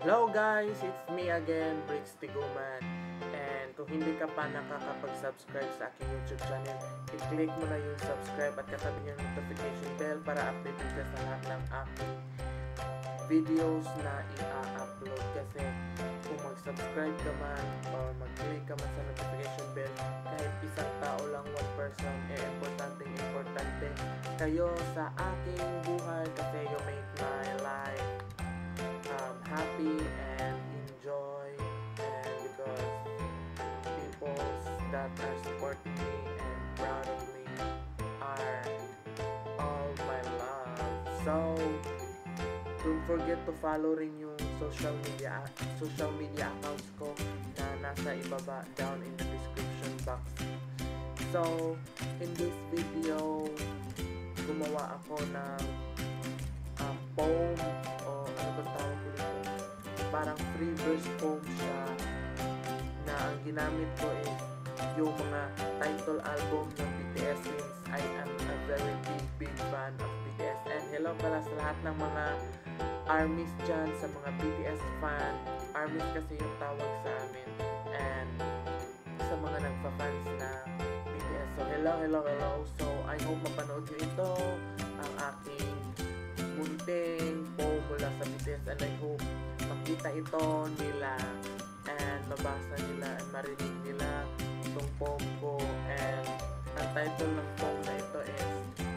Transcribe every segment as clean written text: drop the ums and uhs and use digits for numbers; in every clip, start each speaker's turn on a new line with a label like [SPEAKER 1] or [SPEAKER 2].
[SPEAKER 1] Hello guys, it's me again, Bricks Tiguman. And kung hindi ka pa nakakapag-subscribe sa aking YouTube channel, i-click mo na yung subscribe at katabi yung notification bell para updated ka sa lahat ng aking videos na i-upload. Kasi kung mag-subscribe ka man or mag-click ka man sa notification bell, kahit isang tao lang, one person, importante kayo sa aking buhay kasi you make my life happy and enjoy, and because people that are supporting me and proud of me are all my love. So don't forget to follow rin yung social media accounts ko na nasa ibaba down in the description box. So in this video, gumawa ako ng poem o ano ba tawag ko dito, parang free verse poem siya, na ang ginamit ko is yung mga title album ng BTS since I am a very big fan of BTS. And hello pala sa lahat ng mga ARMYs dyan, sa mga BTS fan. ARMYs kasi yung tawag sa amin, and sa mga nagpa-fans na BTS. So hello. So I hope mapanood nyo ito, ang aking munting poem mula sa BTS, and I hope makita ito nila and mabasa nila and marinig nila itong poem ko. And ang title ng poem na ito is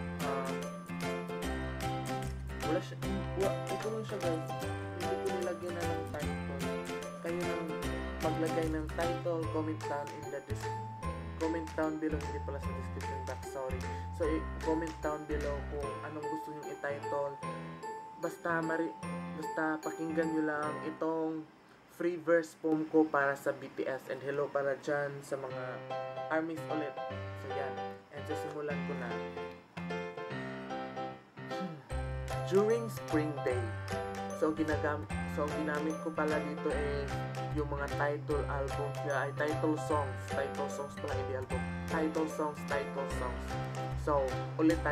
[SPEAKER 1] ito lang siya guys, hindi ko nilagyan na ng title. Kayo nang maglagay ng title, comment down below, hindi pala sa description box, sorry. So comment down below kung anong gusto nyo i-title. Basta pakinggan nyo lang itong free verse poem ko para sa BTS. And hello para dyan sa mga ARMYs ulit. So yan, and sisimulan ko na. During spring day. So ginamit ko pala dito yung mga title albums niya ay title songs pala, hindi album, title songs. So ulit.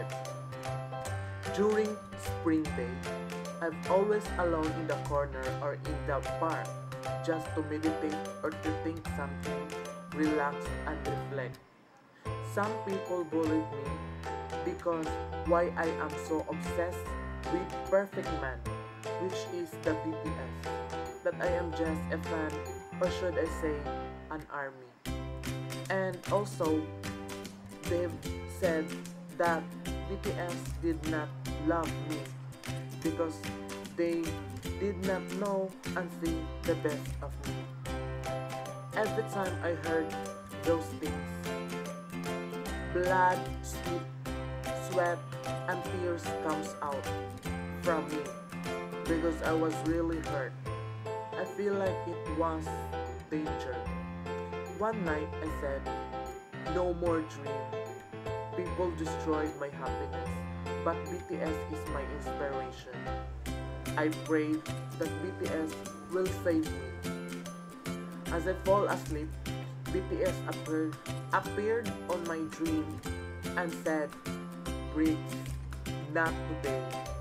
[SPEAKER 1] During spring day, I'm always alone in the corner or in the park, just to meditate or to think something, relax and reflect. Some people bullied me because why I am so obsessed with Perfect Man, which is the BTS, that I am just a fan, or should I say an ARMY. And also they've said that BTS did not love me because they did not know and see the best of me. Every time I heard those things, blood, sweat and tears comes out from me because I was really hurt. I feel like it was danger. One night I said, no more dream. People destroyed my happiness, but BTS is my inspiration. I prayed that BTS will save me. As I fall asleep, BTS appeared on my dream and said, Bricks, not today.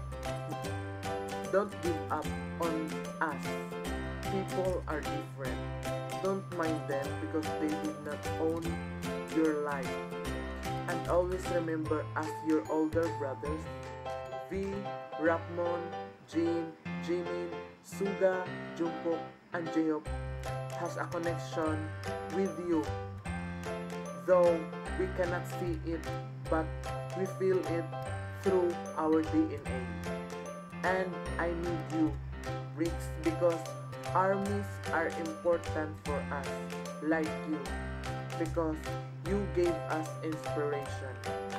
[SPEAKER 1] Don't give up on us. People are different. Don't mind them because they did not own your life. And always remember, as your older brothers, V, Rapmon, Jin, Jimin, Suga, Jungkook, and J-Hope has a connection with you. Though we cannot see it, but we feel it through our DNA. And I need you, Bricks, because ARMYs are important for us, like you, because you gave us inspiration.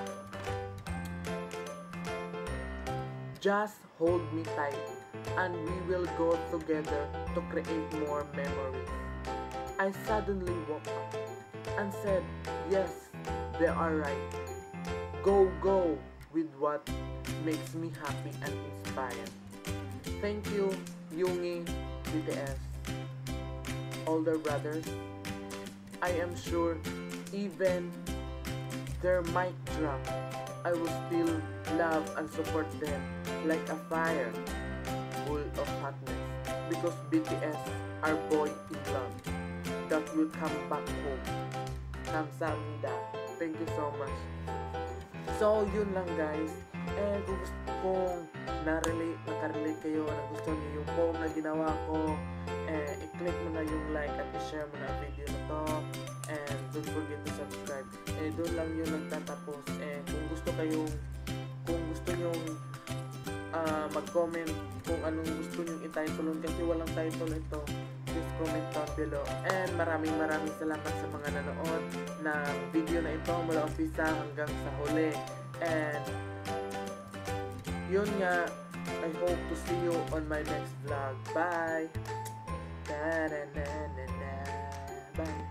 [SPEAKER 1] Just hold me tight, and we will go together to create more memories. I suddenly woke up and said, yes, they are right. Go with what makes me happy and inspired. Thank you, Yoongi, BTS, older brothers. I am sure even their mic drop, I will still love and support them like a fire full of hotness. because BTS are boy in love that will come back home. Kamsahamnida. Thank you so much. So, yun lang guys. And kung nakarelate kayo, na gusto niyo yung poem na ginawa ko, i-click mo na yung like at i-share mo na ang video na to. And don't forget to subscribe. Doon lang yun nagtatapos. Kung gusto nyong mag-comment kung anong gusto nyong i-title kasi walang title ito, please comment down below. And maraming salamat sa mga nanood ng video na ito mula umpisa hanggang sa huli. And yun nga, I hope to see you on my next vlog. Bye! Da-da-da-da-da. Bye!